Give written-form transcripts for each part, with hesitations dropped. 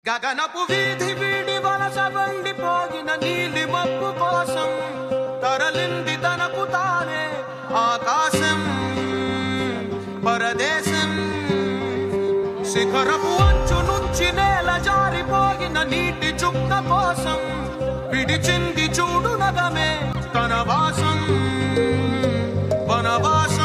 గగనపు వీధి వీడి వలస వండిపోయిన నీలి మబ్బు కోసం తరలింది తనకు తానే ఆకాశం పరదేశం శిఖరపు అంచు నుంచి నేల జారిపోయిన నీటి చుక్క కోసం విడిచింది చూడు నగమే తన వాసం వనవాసం.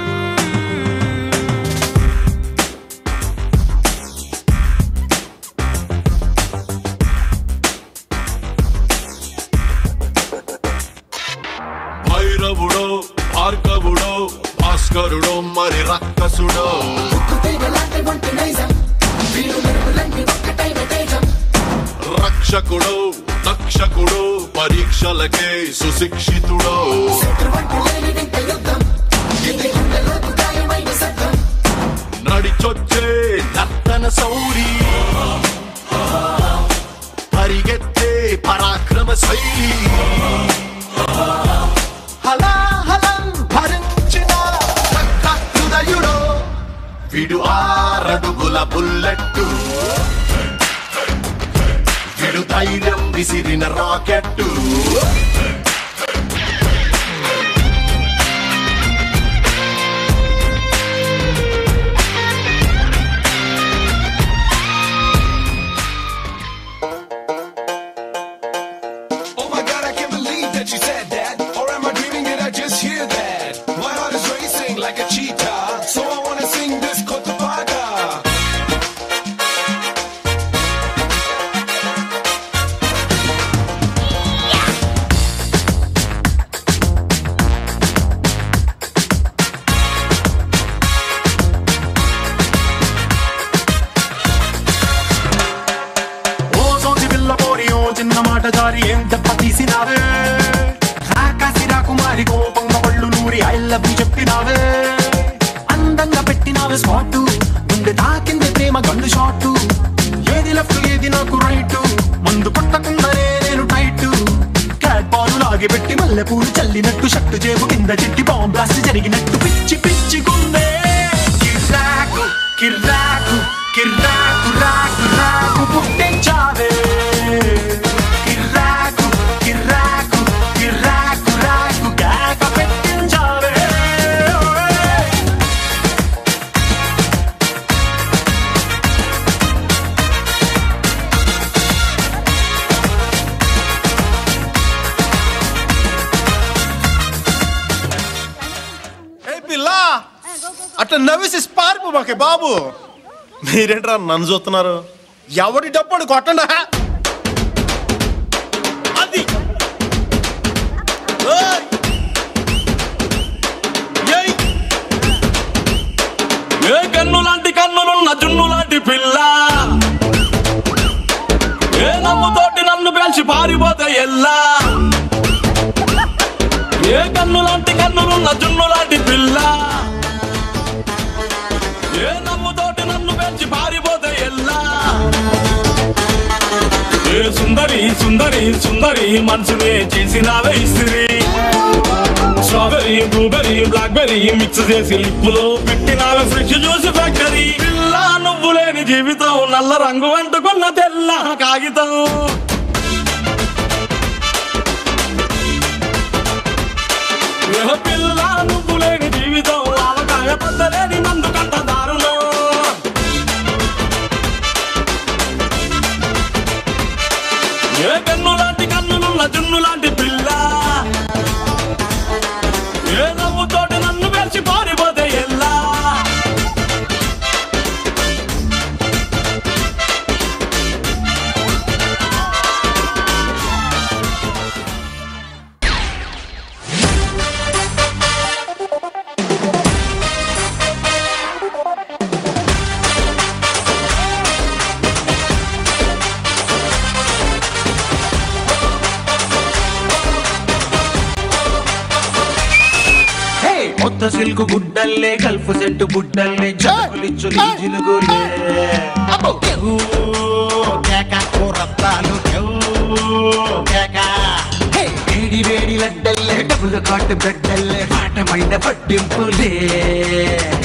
భైరవుడో భార్గవుడో భాస్కరుడో మరి రక్కసుడో రక్షకుడో తక్షకుడో పరీక్షలకే సుశిక్షితుడో నడిచొచ్చే నర్తన సౌరి పరిగెత్తే పరాక్రమ శైలి హలాహలం భరించిన హృదయుడో విడు 6 అడుగుల బుల్లెట్టు విడు ధైర్యం విసిరిన రాకెట్టు చిన్నమాట జారి ఏం దెబ్బ తీసినావే ఆకాశి రాకుమారి కోపంగా పళ్ళు నూరి ఐ లవ్ యు చెప్పినావే అందంగా పెట్టినావే స్పాట్ గుండె తాకింది ప్రేమ గన్ను షాట్ ఏది లెఫ్ట్ ఏది నాకు రైట్ మందు కొట్టకుండానే నేను టైట్ క్యాట్ బాల్ లాగి పెట్టి మల్లె పూలు చల్లినట్టు షట్టు చేపు కింద చిట్టి బాంబ్ బ్లాస్ట్ జరిగినట్టు పిచ్చి పిచ్చి గుండె కిర్రాకు కిర్రాకు కిర్రాకు రాకు రాకు పుట్టించావే అట్లా నవ్వేసి పారిపోమాకే బాబు. మీరేంట్రా నన్ను చూస్తున్నారు? ఎవడి డబ్బు కొట్టండా అది ఏ కన్ను లాంటి కన్నులున్న జున్ను లాంటి పిల్ల ఏ నమ్ముతోటి నన్ను పెంచి పారిపోతే ఎల్లా ఏ కన్ను లాంటి కన్నులున్న జున్ను లాంటి పిల్ల ఏ నమ్ముతోటి నన్ను పెంచి పారిపోతే ఎల్లా ఏ సుందరి సుందరి సుందరి మనసునే చేసినావే ఇస్త్రీ స్ట్రాబెరీ బ్లూబెరీ బ్లాక్బెరీ మిక్స్ చేసి లిప్పులో పెట్టినావే ఫ్రిడ్జ్ జ్యూస్ ఫ్యాక్టరీ పిల్ల నువ్వు లేని జీవితం నల్ల రంగు అంటుకున్న తెల్ల కాగితం పిల్ల నువ్వు లేని జీవితం ఆవకాయ పొందలేని మందు కంట దారుణం ఏ కన్ను లాంటి కన్నులున్న జున్ను లాంటి పిల్ల ఏ నవ్వుతోటి నన్ను పెంచి పారిపోతే ఎల్లా కొత్త సిల్కు గుడ్డల్లే గల్ఫ్ సెట్టు గుడ్డల్లే జలుబులిచ్చు జిలుగులే వేడి వేడి లడ్డల్లే డబుల్ కాటు బ్రెడ్డల్లే పాటమైన పట్టింపులే